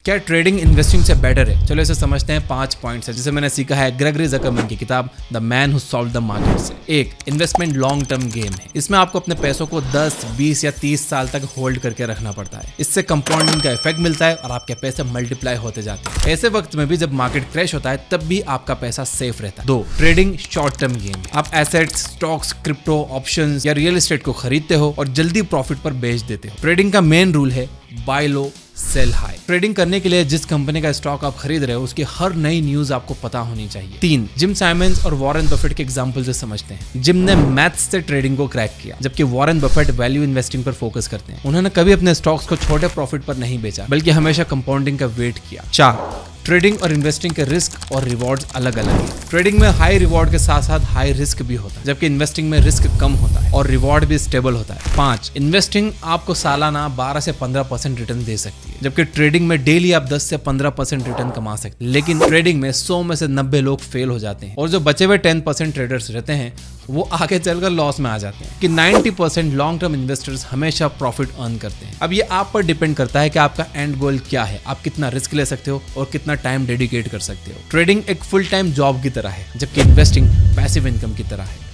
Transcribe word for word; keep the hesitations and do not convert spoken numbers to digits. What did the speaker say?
क्या trading investing से better है? चलो इसे समझते हैं। पांच पॉइंट्स है जिसे मैंने सीखा है ग्रेगरी ज़करमैन की किताब The Man Who Solved the Market से। एक, इन्वेस्टमेंट लॉन्ग टर्म गेम है। इसमें आपको अपने पैसों को दस, बीस या तीस साल तक होल्ड करके रखना पड़ता है। इससे कंपाउंडिंग का इफेक्ट मिलता है और आपके पैसे मल्टीप्लाई होते जाते हैं। ऐसे वक्त में भी जब मार्केट क्रैश होता है तब भी आपका पैसा सेफ रहता है। दो, ट्रेडिंग शॉर्ट टर्म गेम है। आप एसेट्स, स्टॉक्स, क्रिप्टो, ऑप्शंस या रियल एस्टेट को खरीदते हो और जल्दी प्रॉफिट पर बेच देते हो। ट्रेडिंग का मेन रूल है buy low sell high. Trading करने के लिए जिस कंपनी का स्टॉक आप खरीद रहे हो उसकी हर नई न्यूज आपको पता होनी चाहिए। तीन, जिम साइमंस और वॉरेन बफेट के एग्जांपल से समझते हैं। जिम ने मैथ्स से ट्रेडिंग को क्रैक किया, जबकि वॉरेन बफेट वैल्यू इन्वेस्टिंग पर फोकस करते हैं। उन्होंने कभी अपने स्टॉक्स को छोटे प्रॉफिट पर नहीं बेचा, बल्कि हमेशा कंपाउंडिंग का वेट किया। चार, ट्रेडिंग और इन्वेस्टिंग के रिस्क और रिवॉर्ड्स अलग अलग हैं। ट्रेडिंग में हाई रिवॉर्ड के साथ साथ हाई रिस्क भी होता है, जबकि इन्वेस्टिंग में रिस्क कम होता है और रिवॉर्ड भी स्टेबल होता है। पांच, इन्वेस्टिंग आपको सालाना बारह से पंद्रह परसेंट रिटर्न दे सकती है, जबकि ट्रेडिंग में डेली आप दस से पंद्रह परसेंट रिटर्न कमा सकते हैं। लेकिन ट्रेडिंग में सौ में से नब्बे लोग फेल हो जाते हैं और जो बचे हुए टेन परसेंट ट्रेडर्स रहते हैं वो आगे चलकर लॉस में आ जाते हैं। कि नब्बे परसेंट लॉन्ग टर्म इन्वेस्टर्स हमेशा प्रॉफिट अर्न करते हैं। अब ये आप पर डिपेंड करता है कि आपका एंड गोल क्या है, आप कितना रिस्क ले सकते हो और कितना टाइम डेडिकेट कर सकते हो। ट्रेडिंग एक फुल टाइम जॉब की तरह है, जबकि इन्वेस्टिंग पैसिव इनकम की तरह है।